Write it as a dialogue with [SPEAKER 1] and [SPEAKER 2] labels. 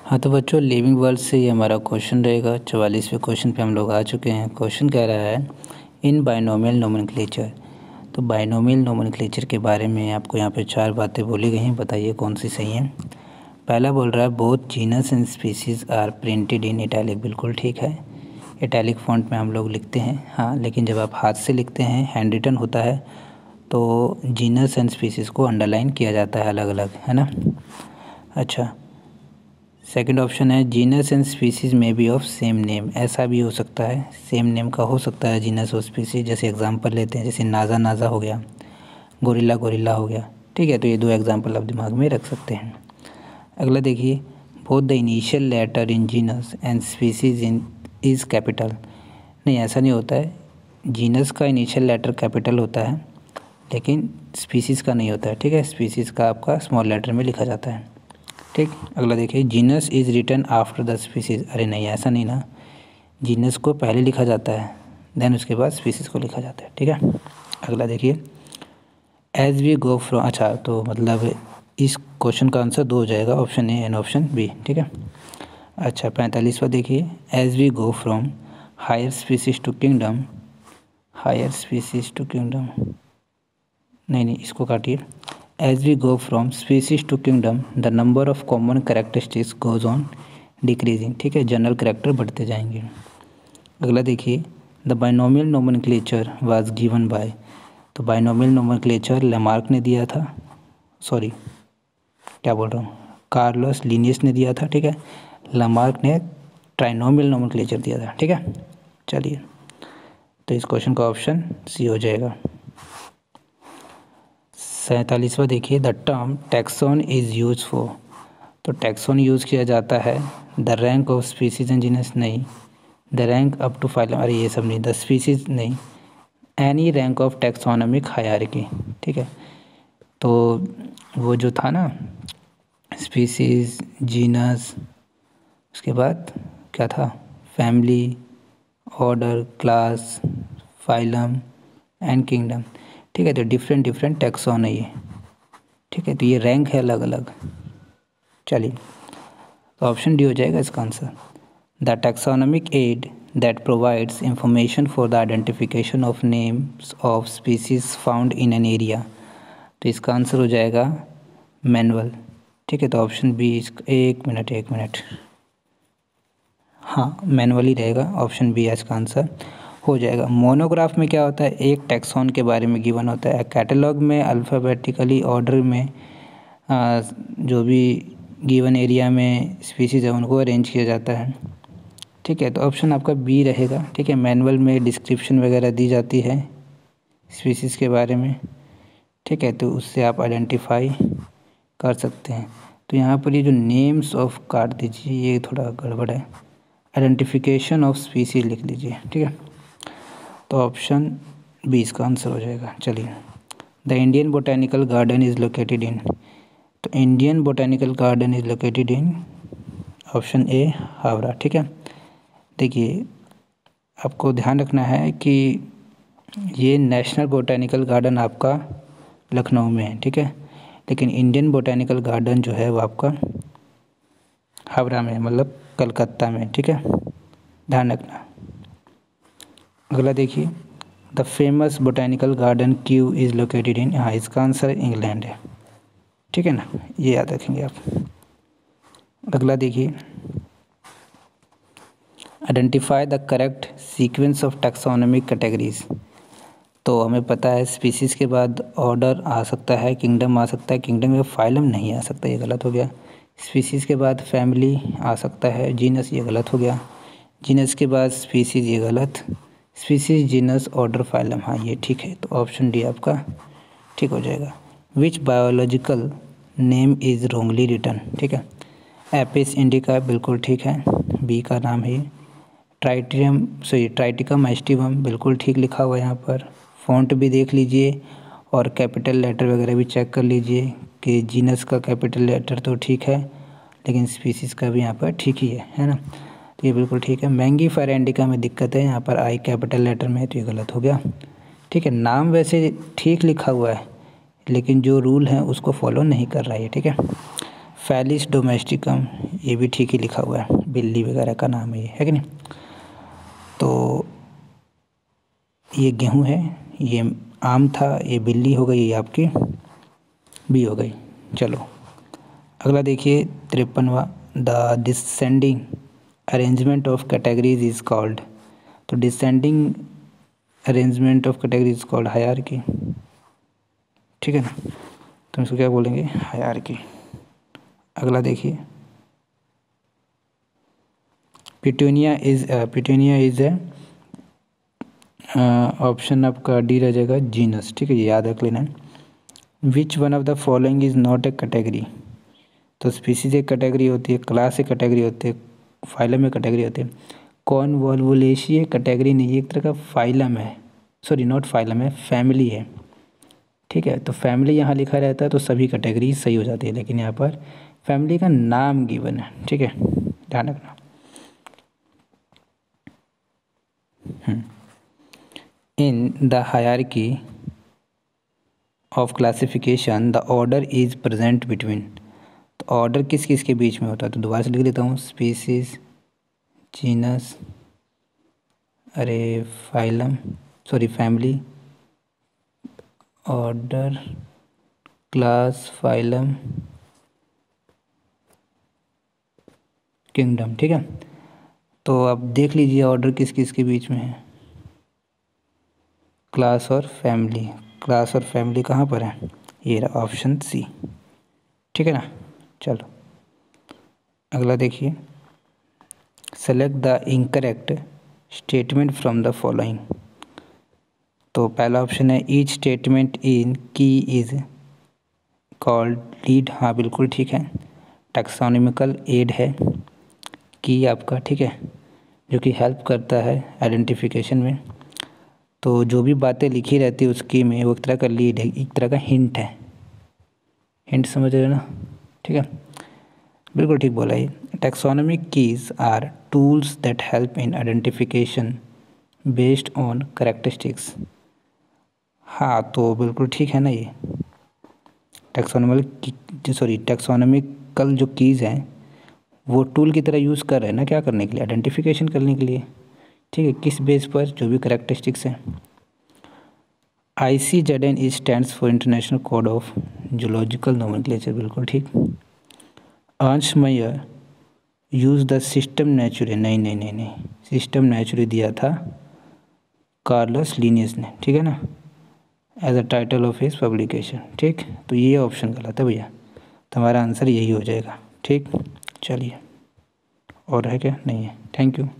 [SPEAKER 1] हाँ तो बच्चों, लिविंग वर्ल्ड से ये हमारा क्वेश्चन रहेगा। 44वें क्वेश्चन पे हम लोग आ चुके हैं। क्वेश्चन कह रहा है इन बाइनोमियल नोमेनक्लेचर। तो बाइनोमियल नोमेनक्लेचर के बारे में आपको यहाँ पे 4 बातें बोली गई हैं, बताइए कौन सी सही हैं। पहला बोल रहा है both genus and species are printed in italic. बिल्कुल ठीक है, इटैलिक फॉन्ट में हम लोग लिखते हैं। हाँ, लेकिन जब आप हाथ से लिखते हैं, हैंड रिटन होता है, तो जीनस एंड स्पीसीज़ को अंडरलाइन किया जाता है अलग अलग, है ना। अच्छा, सेकंड ऑप्शन है जीनस एंड स्पीसीज़ में बी ऑफ सेम नेम। ऐसा भी हो सकता है, सेम नेम का हो सकता है जीनस और स्पीसीज। जैसे एग्जांपल लेते हैं, जैसे नाजा नाजा हो गया, गोरिल्ला गोरिल्ला हो गया। ठीक है, तो ये 2 एग्जांपल आप दिमाग में रख सकते हैं। अगला देखिए, both the initial letter in genus and species in is capital. नहीं, ऐसा नहीं होता है। जीनस का इनिशियल लेटर कैपिटल होता है, लेकिन स्पीसीज़ का नहीं होता है। ठीक है, स्पीसीज़ का आपका स्मॉल लेटर में लिखा जाता है। ठीक, अगला देखिए, genus is written after the species. अरे नहीं, ऐसा नहीं ना, जीनस को पहले लिखा जाता है, देन उसके बाद स्पीसीज़ को लिखा जाता है। ठीक है, अगला देखिए, एज वी गो फ्रॉम। अच्छा, तो मतलब इस क्वेश्चन का आंसर 2 हो जाएगा, option A and option B. ठीक है। अच्छा, 45वां देखिए, as we go from higher species to kingdom. Higher species to kingdom, नहीं, इसको काटिए। As we go from species to kingdom, the number of common characteristics goes on decreasing। ठीक है, general character बढ़ते जाएंगे। अगला देखिए, the binomial nomenclature was given by. तो binomial nomenclature Lamarck ने दिया था, सॉरी क्या बोल रहा हूँ, कार्लोस लिनियस ने दिया था। ठीक है, लेमार्क ने ट्राइनोमियल नोमेनक्लेचर दिया था। ठीक है, चलिए, तो इस क्वेश्चन का ऑप्शन सी हो जाएगा। 47वां देखिए, the term taxon is use for. तो टैक्सॉन यूज़ किया जाता है the rank of species and genus, नहीं, the rank up to phylum, अरे ये सब नहीं, द स्पीसीज नहीं, any rank of taxonomic hierarchy. ठीक है, तो वो जो था ना, स्पीसीज, जीनस, उसके बाद क्या था, family, order, class, phylum and kingdom. ठीक है, तो डिफरेंट टैक्सॉन है ये। ठीक है, तो ये रैंक है अलग अलग। चलिए, तो ऑप्शन डी हो जाएगा इसका answer. The taxonomic aid that provides information for the identification of names of species found in an area. तो इसका आंसर हो जाएगा मैनुअल। ठीक है, तो ऑप्शन बी एक मिनट, हाँ, मैनुअल ही रहेगा, ऑप्शन बी इसका आंसर हो जाएगा। मोनोग्राफ में क्या होता है, एक टैक्सॉन के बारे में गिवन होता है। कैटलॉग में अल्फ़ाबेटिकली ऑर्डर में जो भी गिवन एरिया में स्पीसीज है उनको अरेंज किया जाता है। ठीक है, तो ऑप्शन आपका बी रहेगा। ठीक है, मैनुअल में डिस्क्रिप्शन वगैरह दी जाती है स्पीसीज के बारे में। ठीक है, तो उससे आप आइडेंटिफाई कर सकते हैं। तो यहाँ पर ये जो नेम्स ऑफ काट दीजिए, ये थोड़ा गड़बड़ है, आइडेंटिफिकेशन ऑफ स्पीसीज लिख लीजिए। ठीक है, तो ऑप्शन बी इसका आंसर हो जाएगा। चलिए, the Indian botanical garden is located in. तो Indian botanical garden is located in option A Howrah. ठीक है, देखिए आपको ध्यान रखना है कि ये नेशनल बोटेनिकल गार्डन आपका लखनऊ में है। ठीक है, लेकिन इंडियन बोटेनिकल गार्डन जो है वो आपका हावड़ा में, मतलब कलकत्ता में। ठीक है, ध्यान रखना। अगला देखिए, the famous botanical garden Kew is located in. हाँ, इसका आंसर इंग्लैंड है। ठीक है ना, ये याद रखेंगे आप। अगला देखिए, identify the correct sequence of taxonomic categories. तो हमें पता है स्पीसीज़ के बाद ऑर्डर आ सकता है, किंगडम आ सकता है, किंगडम में फाइलम नहीं आ सकता, ये गलत हो गया। स्पीसीज़ के बाद फैमिली आ सकता है, जीनस, ये गलत हो गया। जीनस के बाद स्पीसीज़, ये गलत। स्पीसीज, जीनस, ऑर्डर, फाइलम, हाँ ये ठीक है। तो ऑप्शन डी आपका ठीक हो जाएगा। Which biological name is wrongly written. ठीक है, एपिस इंडिका बिल्कुल ठीक है, बी का नाम है। ट्राइटिकम एस्टिवम बिल्कुल ठीक लिखा हुआ है यहाँ पर। फ़ॉन्ट भी देख लीजिए और कैपिटल लेटर वगैरह भी चेक कर लीजिए कि जीनस का कैपिटल लेटर तो ठीक है, लेकिन स्पीसीज़ का भी यहाँ पर ठीक ही है ना। तो ये बिल्कुल ठीक है। मैंगीफेरा इंडिका में दिक्कत है, यहाँ पर आई कैपिटल लेटर में है, तो ये गलत हो गया। ठीक है, नाम वैसे ठीक लिखा हुआ है, लेकिन जो रूल है उसको फॉलो नहीं कर रहा है। ठीक है, फैलिस डोमेस्टिकम, ये भी ठीक ही लिखा हुआ है, बिल्ली वगैरह का नाम है ये, है कि नहीं। तो ये गेहूँ है, ये आम था, ये बिल्ली हो गई, ये आपकी बी हो गई। चलो अगला देखिए 53वां, the descending arrangement of categories is called. तो descending arrangement of categories is called hierarchy, ठीक है ना, तो इसको क्या बोलेंगे, हायरार्की। अगला देखिए पिटूनिया इज ए ऑप्शन आपका डी रह जाएगा, जीनस, ठीक है, ये याद रख लेना। Which one of the following is not a category. तो स्पीसीज एक कैटेगरी होती है, क्लास एक कैटेगरी होती है, फाइलम एक कैटेगरी होती है। कॉन्वोल्वुलेशिया कैटेगरी नहीं, एक तरह का फाइलम है, सॉरी नॉट फाइलम है, फैमिली है, ठीक है। तो फैमिली यहाँ लिखा रहता है तो सभी कैटेगरी सही हो जाती है, लेकिन यहाँ पर फैमिली का नाम गिवन है, ठीक है, ध्यान रखना। In the hierarchy of classification the order is present between. तो ऑर्डर किस किस के बीच में होता है, तो दोबारा से लिख लेता हूँ, स्पीसीज, जीनस, अरे phylum, sorry family, order, class, phylum, kingdom, ठीक है। तो अब देख लीजिए ऑर्डर किस किस के बीच में है, क्लास और फैमिली। क्लास और फैमिली कहाँ पर है, ये रहा ऑप्शन सी, ठीक है ना। चलो अगला देखिए, select the incorrect statement from the following. तो पहला ऑप्शन है ईच स्टेटमेंट इन की इज कॉल्ड लीड, हाँ बिल्कुल ठीक है। टैक्सोनॉमिकल एड है की आपका, ठीक है, जो कि हेल्प करता है आइडेंटिफिकेशन में। तो जो भी बातें लिखी रहती है उसकी में वो एक तरह का लीड है, एक तरह का हिंट है, हिंट समझ रहे हो ना, ठीक है, बिल्कुल ठीक बोला ये। Taxonomic keys are tools that help in identification based on characteristics. हाँ तो बिल्कुल ठीक है ना, ये टैक्सोनॉमिकल जो कीज़ हैं वो टूल की तरह यूज़ कर रहे हैं ना, क्या करने के लिए, आइडेंटिफिकेशन करने के लिए, ठीक है, किस बेस पर, जो भी कैरेक्टरिस्टिक्स हैं। ICZN is stands for international code of zoological nomenclature, बिल्कुल ठीक। Ernst Mayar use the system नेचुरे, नहीं, सिस्टम नेचुरे दिया था कार्लस लिनियस ने, ठीक है ना, as a title of his publication, ठीक। तो ये ऑप्शन गलत है भैया, तो हमारा आंसर यही हो जाएगा, ठीक। चलिए और है क्या, नहीं है, थैंक यू।